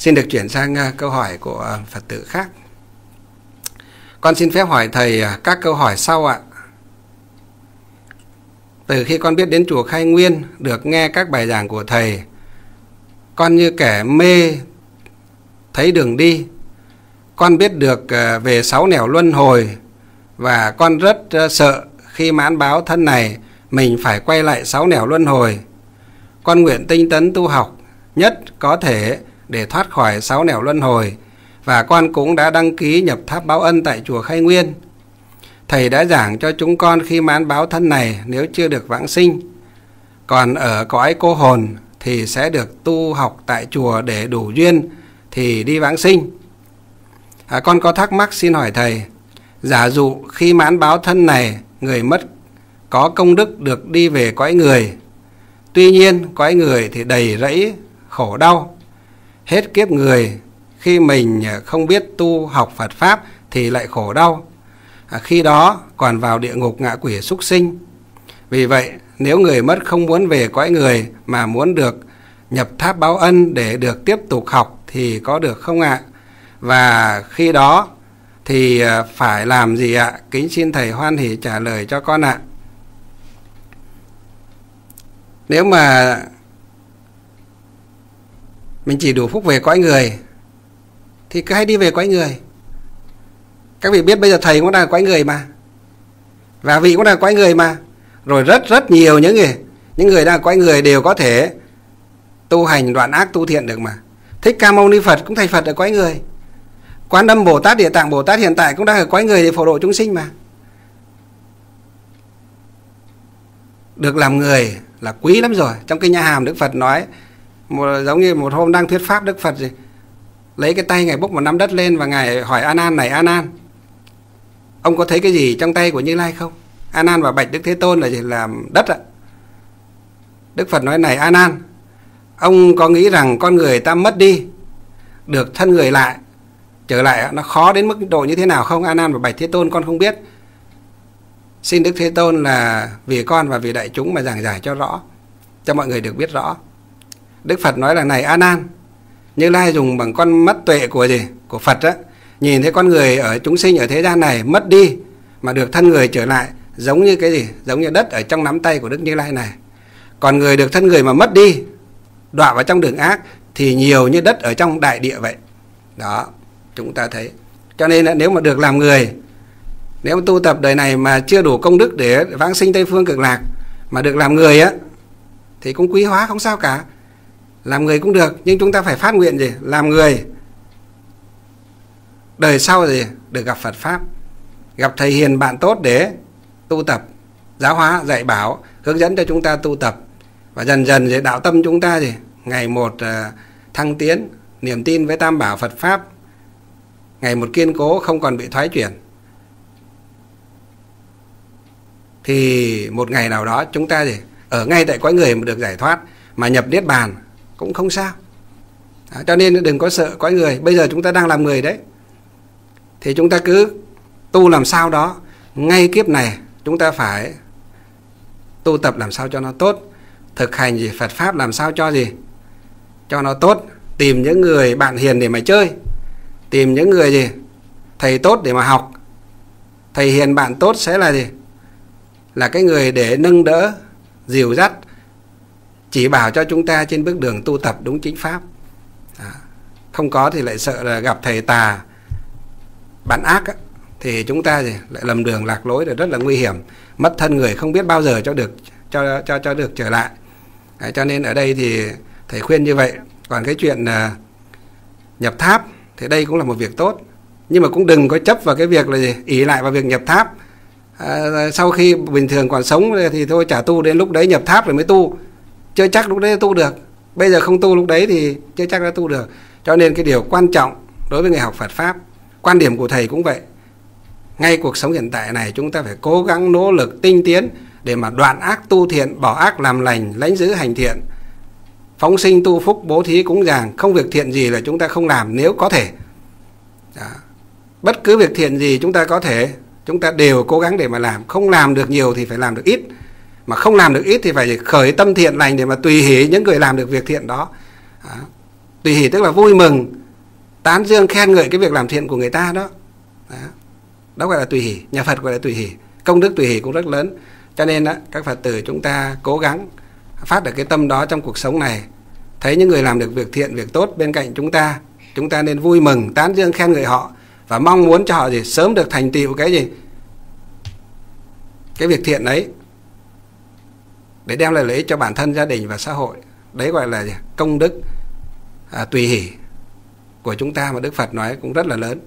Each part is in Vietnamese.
Xin được chuyển sang câu hỏi của Phật tử khác. Con xin phép hỏi Thầy các câu hỏi sau ạ. Từ khi con biết đến chùa Khai Nguyên, được nghe các bài giảng của Thầy, con như kẻ mê thấy đường đi. Con biết được về 6 nẻo luân hồi, và con rất sợ khi mãn báo thân này mình phải quay lại 6 nẻo luân hồi. Con nguyện tinh tấn tu học nhất có thể để thoát khỏi 6 nẻo luân hồi, và con cũng đã đăng ký nhập tháp báo ân tại chùa Khai Nguyên. Thầy đã giảng cho chúng con khi mãn báo thân này nếu chưa được vãng sinh, còn ở cõi cô hồn thì sẽ được tu học tại chùa để đủ duyên thì đi vãng sinh. Con có thắc mắc xin hỏi Thầy, giả dụ khi mãn báo thân này người mất có công đức được đi về cõi người, tuy nhiên cõi người thì đầy rẫy khổ đau, hết kiếp người khi mình không biết tu học Phật Pháp thì lại khổ đau, khi đó còn vào địa ngục ngạ quỷ súc sinh. Vì vậy nếu người mất không muốn về cõi người mà muốn được nhập tháp báo ân để được tiếp tục học thì có được không ạ? Và khi đó thì phải làm gì ạ? Kính xin Thầy hoan hỷ trả lời cho con ạ. Nếu mà mình chỉ đủ phúc về cõi người thì cứ hãy đi về cõi người. Các vị biết bây giờ Thầy cũng đang ở cõi người mà, và vị cũng đang ở cõi người mà. Rồi rất nhiều những người đang ở cõi người đều có thể tu hành đoạn ác tu thiện được mà. Thích Ca Mâu Ni Phật cũng thành Phật ở cõi người. Quán Âm Bồ Tát, Địa Tạng Bồ Tát hiện tại cũng đang ở cõi người để phổ độ chúng sinh mà. Được làm người là quý lắm rồi. Trong Kinh A Hàm Đức Phật nói, giống như một hôm đang thuyết pháp, Đức Phật lấy cái tay Ngài bốc một nắm đất lên và Ngài hỏi A Nan, này A Nan, ông có thấy cái gì trong tay của Như Lai không? A Nan và bạch Đức Thế Tôn là gì? Làm đất ạ. Đức Phật nói, này A Nan, ông có nghĩ rằng con người ta mất đi, được thân người lại, trở lại nó khó đến mức độ như thế nào không? A Nan và bạch Thế Tôn, con không biết. Xin Đức Thế Tôn là vì con và vì đại chúng mà giảng giải cho rõ, cho mọi người được biết rõ. Đức Phật nói là, này A Nan, Như Lai dùng bằng con mắt tuệ của gì? Của Phật á, nhìn thấy con người ở chúng sinh ở thế gian này mất đi mà được thân người trở lại, giống như cái gì? Giống như đất ở trong nắm tay của Đức Như Lai này. Còn người được thân người mà mất đi, đọa vào trong đường ác thì nhiều như đất ở trong đại địa vậy. Đó, chúng ta thấy. Cho nên là nếu mà được làm người, nếu mà tu tập đời này mà chưa đủ công đức để vãng sinh Tây Phương Cực Lạc, mà được làm người á thì cũng quý hóa, không sao cả. Làm người cũng được, nhưng chúng ta phải phát nguyện gì? Làm người đời sau gì? Được gặp Phật Pháp, gặp thầy hiền bạn tốt để tu tập, giáo hóa, dạy bảo, hướng dẫn cho chúng ta tu tập. Và dần dần thì đạo tâm chúng ta gì? Ngày một thăng tiến, niềm tin với Tam Bảo Phật Pháp ngày một kiên cố, không còn bị thoái chuyển. Thì một ngày nào đó chúng ta gì? Ở ngay tại cõi người mà được giải thoát, mà nhập Niết Bàn cũng không sao. Đó, cho nên đừng có sợ cõi người. Bây giờ chúng ta đang làm người đấy, thì chúng ta cứ tu làm sao đó. Ngay kiếp này chúng ta phải tu tập làm sao cho nó tốt, thực hành gì? Phật Pháp làm sao cho gì? Cho nó tốt. Tìm những người bạn hiền để mà chơi, tìm những người gì? Thầy tốt để mà học. Thầy hiền bạn tốt sẽ là gì? Là cái người để nâng đỡ, dìu dắt, chỉ bảo cho chúng ta trên bước đường tu tập đúng chính pháp. Không có thì lại sợ là gặp thầy tà, bạn ác á, thì chúng ta gì? Lại lầm đường lạc lối, rồi rất là nguy hiểm, mất thân người không biết bao giờ cho được trở lại. Đấy, cho nên ở đây thì thầy khuyên như vậy. Còn cái chuyện nhập tháp thì đây cũng là một việc tốt, nhưng mà cũng đừng có chấp vào cái việc là gì? Ỷ lại vào việc nhập tháp. Sau khi bình thường còn sống thì thôi chả tu, đến lúc đấy nhập tháp rồi mới tu, chưa chắc lúc đấy tu được. Bây giờ không tu lúc đấy thì chưa chắc đã tu được. Cho nên cái điều quan trọng đối với người học Phật Pháp, quan điểm của thầy cũng vậy. Ngay cuộc sống hiện tại này chúng ta phải cố gắng nỗ lực tinh tiến để mà đoạn ác tu thiện, bỏ ác làm lành, lãnh giữ hành thiện, phóng sinh tu phúc, bố thí cúng dường. Không việc thiện gì là chúng ta không làm nếu có thể. Đó. Bất cứ việc thiện gì chúng ta có thể, chúng ta đều cố gắng để mà làm. Không làm được nhiều thì phải làm được ít, mà không làm được ít thì phải khởi tâm thiện lành để mà tùy hỷ những người làm được việc thiện đó. Đó. Tùy hỷ tức là vui mừng, tán dương khen ngợi cái việc làm thiện của người ta đó. Đó gọi là tùy hỷ. Nhà Phật gọi là tùy hỷ. Công đức tùy hỷ cũng rất lớn. Cho nên các Phật tử chúng ta cố gắng phát được cái tâm đó trong cuộc sống này. Thấy những người làm được việc thiện, việc tốt bên cạnh chúng ta nên vui mừng, tán dương khen ngợi họ, và mong muốn cho họ sớm được thành tựu cái việc thiện ấy, để đem lại lợi ích cho bản thân, gia đình và xã hội. Đấy gọi là công đức tùy hỷ của chúng ta, mà Đức Phật nói cũng rất là lớn.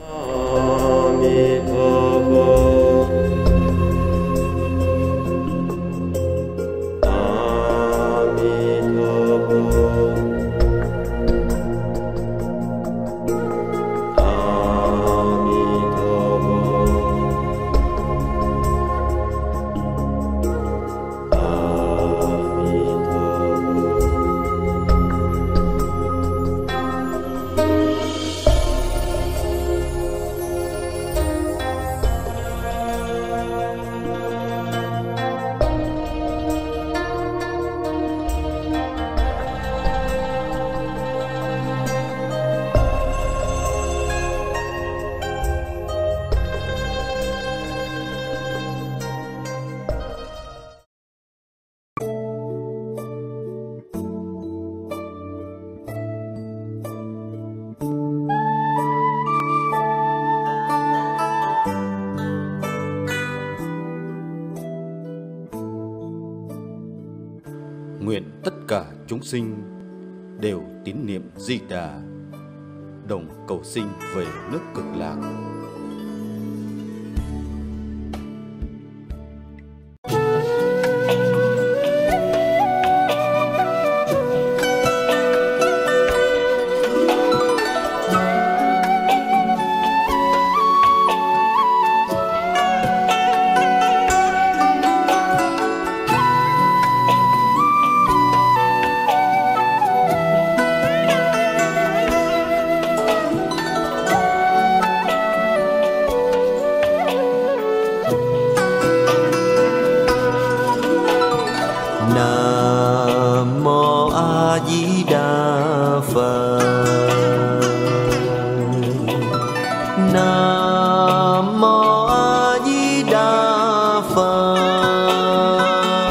Nguyện tất cả chúng sinh đều tín niệm Di Đà, đồng cầu sinh về nước Cực Lạc. Nam mô A Di Đà Phật. Nam mô A Di Đà Phật.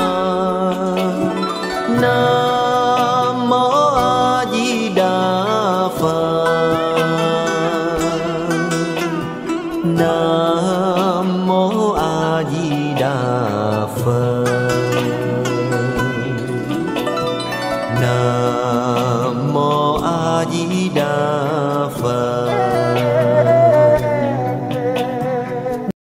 Nam mô A Di Đà Phật. Nam mô A Di Đà Phật. Nam